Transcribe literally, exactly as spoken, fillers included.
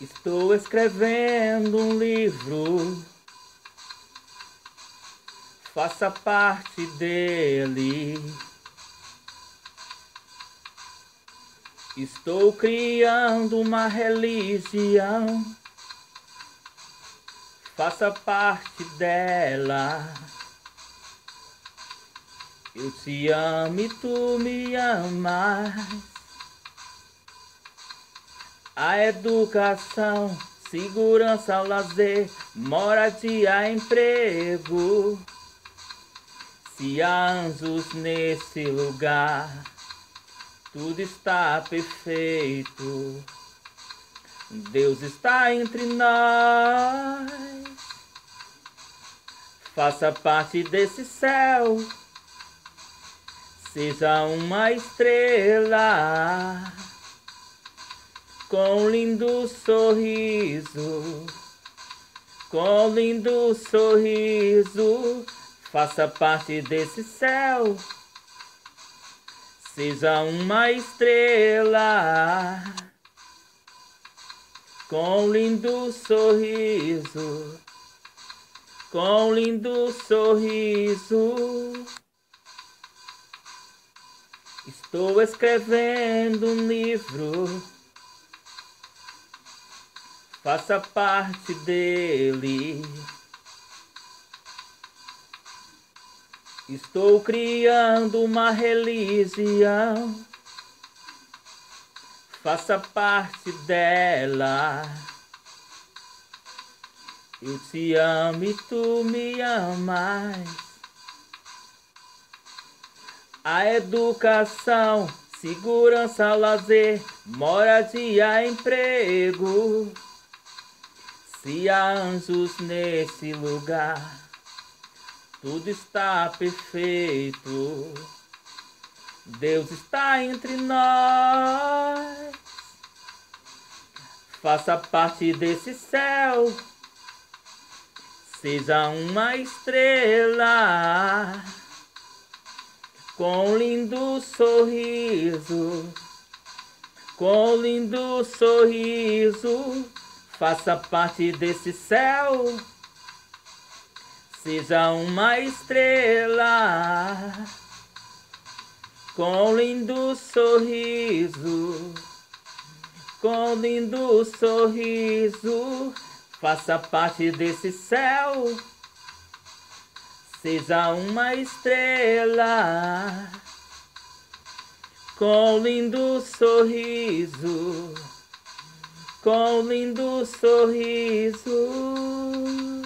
Estou escrevendo um livro, faça parte dele. Estou criando uma religião, faça parte dela. Eu te amo e tu me amas. A educação, segurança, lazer, moradia, emprego. Se há anjos nesse lugar, tudo está perfeito. Deus está entre nós. Faça parte desse céu. Seja uma estrela com lindo sorriso, com lindo sorriso. Faça parte desse céu. Seja uma estrela com lindo sorriso, com lindo sorriso. Estou escrevendo um livro, faça parte dele. Estou criando uma religião, faça parte dela. Eu te amo e tu me amas. A educação, segurança, lazer, moradia, emprego. Se há anjos nesse lugar, tudo está perfeito. Deus está entre nós. Faça parte desse céu. Seja uma estrela com lindo sorriso, com lindo sorriso. Faça parte desse céu. Seja uma estrela com lindo sorriso, com lindo sorriso. Faça parte desse céu. Seja uma estrela com lindo sorriso, com lindo sorriso.